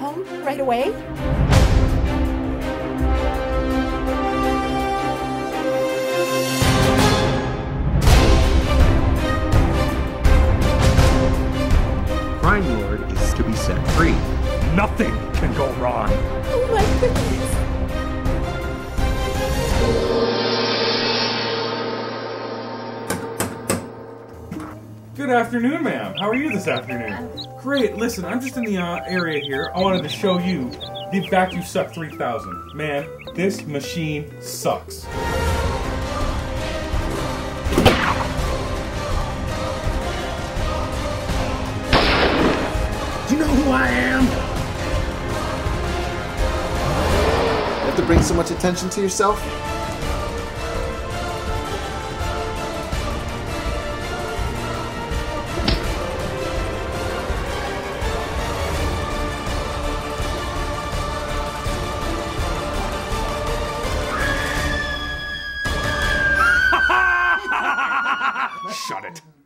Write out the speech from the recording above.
home right away? Crime Lord is to be set free. Nothing can go wrong. Oh my goodness. Good afternoon, ma'am. How are you this afternoon? Great. Listen, I'm just in the area here. I wanted to show you the VacuSuck 3000. Man, this machine sucks. Do you know who I am? You have to bring so much attention to yourself? Shut it.